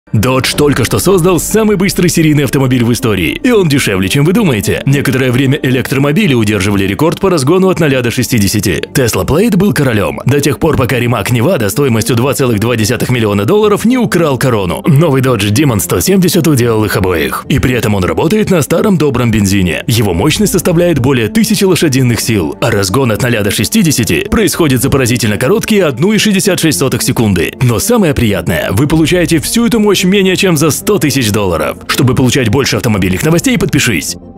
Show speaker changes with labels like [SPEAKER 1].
[SPEAKER 1] Dodge только что создал самый быстрый серийный автомобиль в истории, и он дешевле, чем вы думаете. Некоторое время электромобили удерживали рекорд по разгону от 0 до 60. Tesla Plaid был королем, до тех пор, пока Rimac Nevada стоимостью $2,2 миллиона не украл корону. Новый Dodge Demon 170 уделал их обоих. И при этом он работает на старом добром бензине. Его мощность составляет более 1000 лошадиных сил, а разгон от 0 до 60 происходит за поразительно короткие 1,66 секунды. Но самое приятное, вы получаете всю эту мощь менее чем за $100 000. Чтобы получать больше автомобильных новостей, подпишись.